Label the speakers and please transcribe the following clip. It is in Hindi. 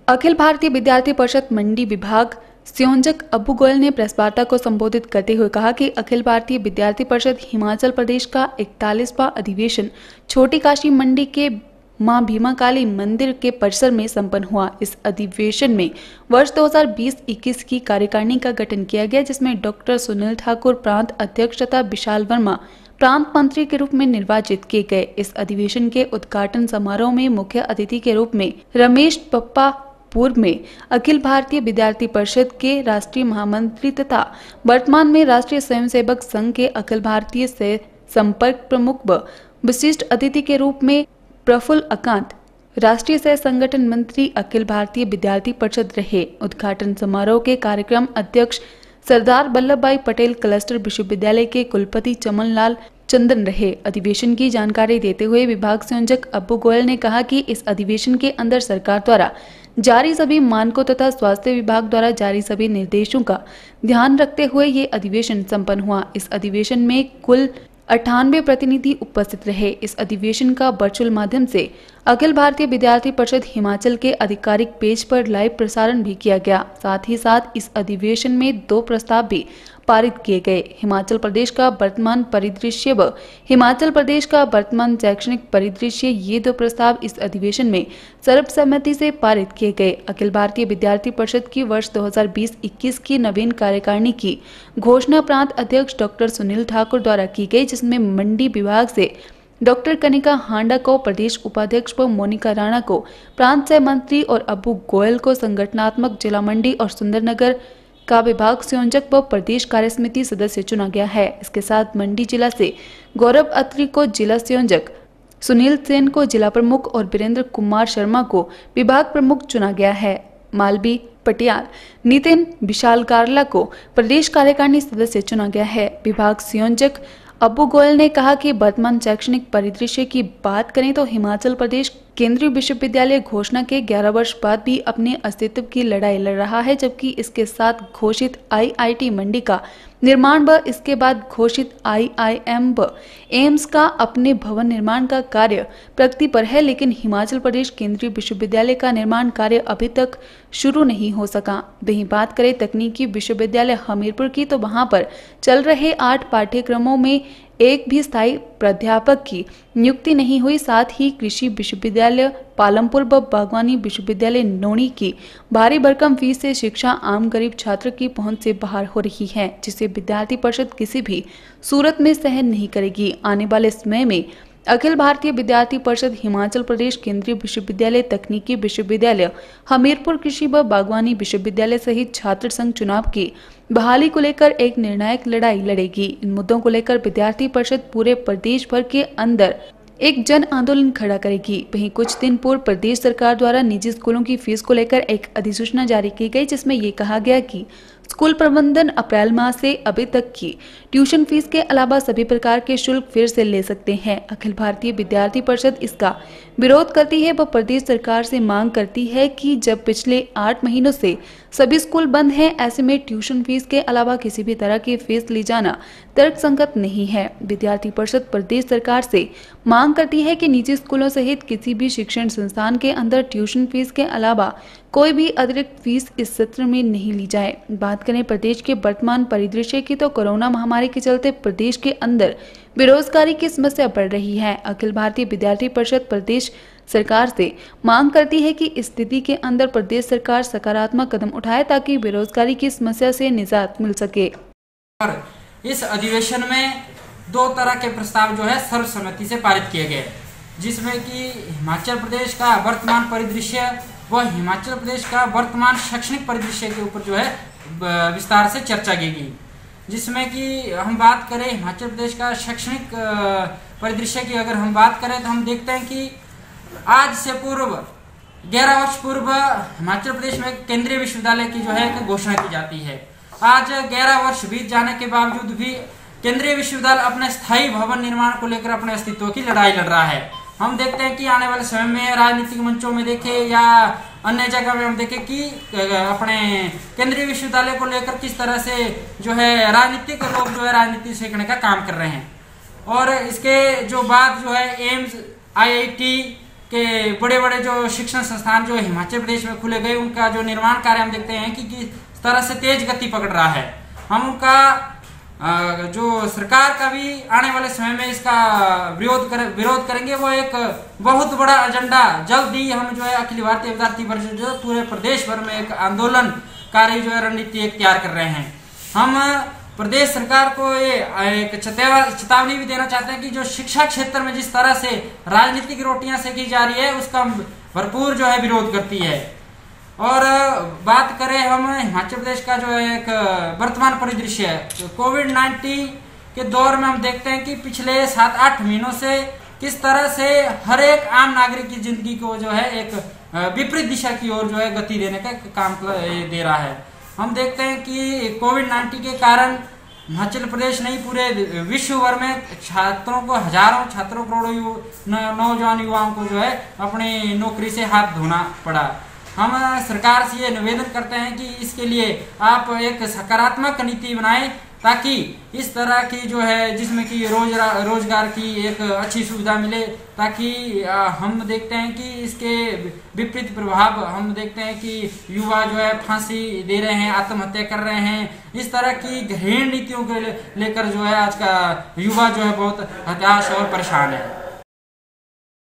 Speaker 1: अखिल भारतीय विद्यार्थी परिषद मंडी विभाग संयोजक अब्बू गोयल ने प्रेस वार्ता को संबोधित करते हुए कहा कि अखिल भारतीय विद्यार्थी परिषद हिमाचल प्रदेश का 41वां अधिवेशन छोटी काशी मंडी के मां भीमा काली मंदिर के परिसर में संपन्न हुआ। इस अधिवेशन में वर्ष 2020-21 की कार्यकारिणी का गठन किया गया, जिसमें डॉक्टर सुनील ठाकुर प्रांत अध्यक्ष तथा विशाल वर्मा प्रांत मंत्री के रूप में निर्वाचित किए गए। इस अधिवेशन के उद्घाटन समारोह में मुख्य अतिथि के रूप में रमेश पप्पा पूर्व में अखिल भारतीय विद्यार्थी परिषद के राष्ट्रीय महामंत्री तथा वर्तमान में राष्ट्रीय स्वयंसेवक संघ के अखिल भारतीय सह संपर्क प्रमुख व विशिष्ट अतिथि के रूप में प्रफुल्ल अकांत राष्ट्रीय सह संगठन मंत्री अखिल भारतीय विद्यार्थी परिषद रहे। उद्घाटन समारोह के कार्यक्रम अध्यक्ष सरदार वल्लभ भाई पटेल क्लस्टर विश्वविद्यालय के कुलपति चमन लाल चंदन रहे। अधिवेशन की जानकारी देते हुए विभाग संयोजक अब्बू गोयल ने कहा कि इस अधिवेशन के अंदर सरकार द्वारा जारी सभी मानकों तथा स्वास्थ्य विभाग द्वारा जारी सभी निर्देशों का ध्यान रखते हुए ये अधिवेशन संपन्न हुआ। इस अधिवेशन में कुल 98 प्रतिनिधि उपस्थित रहे। इस अधिवेशन का वर्चुअल माध्यम से अखिल भारतीय विद्यार्थी परिषद हिमाचल के आधिकारिक पेज पर लाइव प्रसारण भी किया गया। साथ ही साथ इस अधिवेशन में 2 प्रस्ताव भी पारित किए गए। हिमाचल प्रदेश का वर्तमान परिदृश्य व हिमाचल प्रदेश का वर्तमान शैक्षणिक परिदृश्य, ये 2 प्रस्ताव इस अधिवेशन में सर्वसम्मति से पारित किए गए। अखिल भारतीय विद्यार्थी परिषद की वर्ष 2020-21 की नवीन कार्यकारिणी की घोषणा प्रांत अध्यक्ष डॉक्टर सुनील ठाकुर द्वारा की गई, जिसमें मंडी विभाग से डॉक्टर कनिका हांडा को प्रदेश उपाध्यक्ष व मोनिका राणा को प्रांत सह मंत्री और अब्बू गोयल को संगठनात्मक जिला मंडी और सुंदरनगर का विभाग संयोजक व प्रदेश कार्यसमिति सदस्य चुना गया है। इसके साथ मंडी जिला से गौरव अत्री को जिला संयोजक, सुनील सेन को जिला प्रमुख और वीरेंद्र कुमार शर्मा को विभाग प्रमुख चुना गया है। मालवी पटियाल, नितिन विशाल कारला को प्रदेश कार्यकारिणी सदस्य चुना गया है। विभाग संयोजक अब्बू गोयल ने कहा कि वर्तमान शैक्षणिक परिदृश्य की बात करें तो हिमाचल प्रदेश केंद्रीय विश्वविद्यालय घोषणा के 11 वर्ष बाद भी अपने अस्तित्व की लड़ाई लड़ रहा है, जबकि इसके साथ घोषित आईआईटी मंडी का निर्माण व इसके बाद घोषित आईआईएम व एम्स का अपने भवन निर्माण का कार्य प्रगति पर है, लेकिन हिमाचल प्रदेश केंद्रीय विश्वविद्यालय का निर्माण कार्य अभी तक शुरू नहीं हो सका। वहीं बात करें तकनीकी विश्वविद्यालय हमीरपुर की, तो वहां पर चल रहे 8 पाठ्यक्रमों में एक भी स्थायी प्राध्यापक की नियुक्ति नहीं हुई। साथ ही कृषि विश्वविद्यालय पालमपुर व बागवानी विश्वविद्यालय नोनी की भारी भरकम फीस से शिक्षा आम गरीब छात्र की पहुंच से बाहर हो रही है, जिसे विद्यार्थी परिषद किसी भी सूरत में सहन नहीं करेगी। आने वाले समय में अखिल भारतीय विद्यार्थी परिषद हिमाचल प्रदेश केंद्रीय विश्वविद्यालय, तकनीकी विश्वविद्यालय हमीरपुर, कृषि व बागवानी विश्वविद्यालय सहित छात्र संघ चुनाव की बहाली को लेकर एक निर्णायक लड़ाई लड़ेगी। इन मुद्दों को लेकर विद्यार्थी परिषद पूरे प्रदेश भर के अंदर एक जन आंदोलन खड़ा करेगी। वहीं कुछ दिन पूर्व प्रदेश सरकार द्वारा निजी स्कूलों की फीस को लेकर एक अधिसूचना जारी की गई, जिसमें ये कहा गया कि स्कूल प्रबंधन अप्रैल माह से अभी तक की ट्यूशन फीस के अलावा सभी प्रकार के शुल्क फिर से ले सकते हैं। अखिल भारतीय विद्यार्थी परिषद इसका विरोध करती है व प्रदेश सरकार से मांग करती है कि जब पिछले 8 महीनों से सभी स्कूल बंद हैं, ऐसे में ट्यूशन फीस के अलावा किसी भी तरह की फीस ली जाना तर्कसंगत नहीं है। विद्यार्थी परिषद प्रदेश सरकार से मांग करती है कि निजी स्कूलों सहित किसी भी शिक्षण संस्थान के अंदर ट्यूशन फीस के अलावा कोई भी अतिरिक्त फीस इस सत्र में नहीं ली जाए। बात करें प्रदेश के वर्तमान परिदृश्य की, तो कोरोना महामारी के चलते प्रदेश के अंदर बेरोजगारी की समस्या बढ़ रही है। अखिल भारतीय विद्यार्थी परिषद प्रदेश सरकार से मांग करती है कि इस स्थिति के अंदर प्रदेश सरकार सकारात्मक कदम उठाए ताकि बेरोजगारी की समस्या से निजात मिल सके।
Speaker 2: इस अधिवेशन में 2 तरह के प्रस्ताव जो है सर्वसम्मति से पारित किए गए, जिसमें कि हिमाचल प्रदेश का वर्तमान परिदृश्य व हिमाचल प्रदेश का वर्तमान शैक्षणिक परिदृश्य के ऊपर जो है विस्तार से चर्चा की गई। जिसमें कि हम बात करें हिमाचल प्रदेश का शैक्षणिक परिदृश्य की, अगर हम बात करें तो हम देखते हैं कि आज से पूर्व 11 वर्ष पूर्व हिमाचल प्रदेश में केंद्रीय विश्वविद्यालय की जो है घोषणा की जाती है। आज 11 वर्ष बीत जाने के बावजूद भी केंद्रीय विश्वविद्यालय अपने स्थायी भवन निर्माण को लेकर अपने अस्तित्व की लड़ाई लड़ रहा है। हम देखते हैं कि आने वाले समय में राजनीतिक मंचों में देखें या अन्य जगह में हम देखें कि अपने केंद्रीय विश्वविद्यालय को लेकर किस तरह से जो है राजनीतिक लोग जो है राजनीति सीखने का काम कर रहे हैं। और इसके जो बाद जो है एम्स, आईआईटी के बड़े बड़े जो शिक्षण संस्थान जो हिमाचल प्रदेश में खुले गए, उनका जो निर्माण कार्य हम देखते हैं कि किस तरह से तेज गति पकड़ रहा है। हम उनका जो सरकार का भी आने वाले समय में इसका विरोध करेंगे। वो एक बहुत बड़ा एजेंडा जल्द ही हम जो है अखिल भारतीय विद्यार्थी परिषद जो पूरे प्रदेश भर में एक आंदोलनकारी जो है रणनीति एक तैयार कर रहे हैं। हम प्रदेश सरकार को ये एक चेतावनी भी देना चाहते हैं कि जो शिक्षा क्षेत्र में जिस तरह से राजनीतिक रोटियां सेकी जा रही है, उसका भरपूर जो है विरोध करती है। और बात करें हम हिमाचल प्रदेश का जो है एक वर्तमान परिदृश्य है, तो कोविड-19 के दौर में हम देखते हैं कि पिछले 7-8 महीनों से किस तरह से हर एक आम नागरिक की जिंदगी को जो है एक विपरीत दिशा की ओर जो है गति देने का काम दे रहा है। हम देखते हैं कि कोविड-19 के कारण हिमाचल प्रदेश नहीं पूरे विश्व भर में छात्रों को, हजारों छात्रों, करोड़ों नौजवान युवाओं को जो है अपनी नौकरी से हाथ धोना पड़ा। हम सरकार से ये निवेदन करते हैं कि इसके लिए आप एक सकारात्मक नीति बनाएं, ताकि इस तरह की जो है जिसमें कि रोजगार की एक अच्छी सुविधा मिले, ताकि हम देखते हैं कि इसके विपरीत प्रभाव हम देखते हैं कि युवा जो है फांसी दे रहे हैं, आत्महत्या कर रहे हैं। इस तरह की घृण नीतियों को लेकर जो है आज का युवा जो है बहुत हताश और परेशान है।